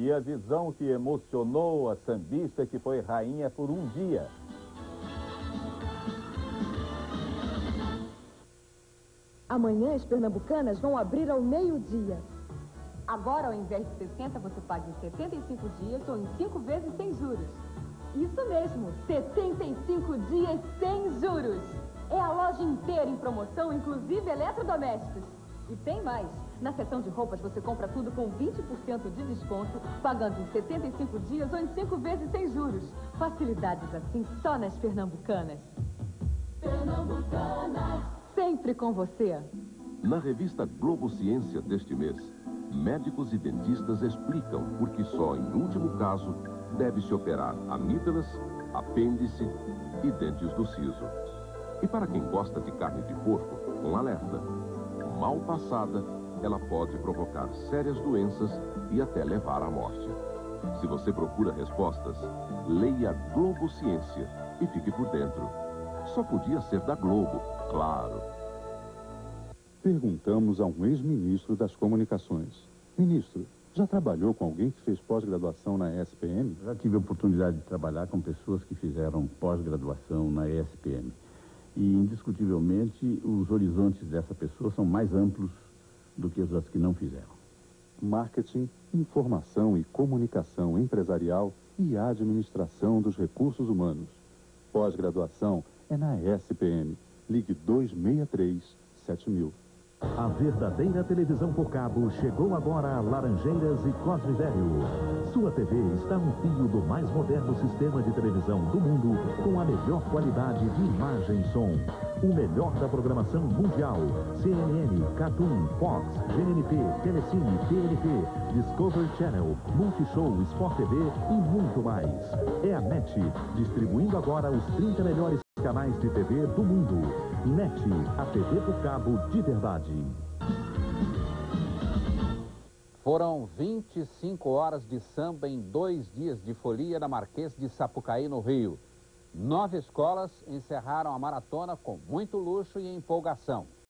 E a visão que emocionou a sambista que foi rainha por um dia. Amanhã as pernambucanas vão abrir ao meio-dia. Agora, ao invés de 60, você paga em 75 dias ou em 5 vezes sem juros. Isso mesmo, 75 dias sem juros. É a loja inteira em promoção, inclusive eletrodomésticos. E tem mais. Na seção de roupas você compra tudo com 20% de desconto, pagando em 75 dias ou em 5 vezes sem juros. Facilidades assim só nas Pernambucanas. Pernambucanas. Sempre com você. Na revista Globo Ciência deste mês, médicos e dentistas explicam por que só em último caso deve-se operar amígdalas, apêndice e dentes do siso. E para quem gosta de carne de porco, um alerta. Mal passada, ela pode provocar sérias doenças e até levar à morte. Se você procura respostas, leia Globo Ciência e fique por dentro. Só podia ser da Globo, claro. Perguntamos a um ex-ministro das Comunicações. Ministro, já trabalhou com alguém que fez pós-graduação na ESPM? Já tive a oportunidade de trabalhar com pessoas que fizeram pós-graduação na ESPM. E, indiscutivelmente, os horizontes dessa pessoa são mais amplos do que os das que não fizeram. Marketing, informação e comunicação empresarial e administração dos recursos humanos. Pós-graduação é na ESPM. Ligue 263-7000. A verdadeira televisão por cabo chegou agora a Laranjeiras e Cosme Velho. Sua TV está no fio do mais moderno sistema de televisão do mundo, com a melhor qualidade de imagem e som. O melhor da programação mundial. CNN, Cartoon, Fox, GNP, Telecine, TNT, Discovery Channel, Multishow, Sport TV e muito mais. É a NET, distribuindo agora os 30 melhores canais de TV do mundo. NET, a TV por cabo de verdade. Foram 25 horas de samba em 2 dias de folia na Marquês de Sapucaí, no Rio. 9 escolas encerraram a maratona com muito luxo e empolgação.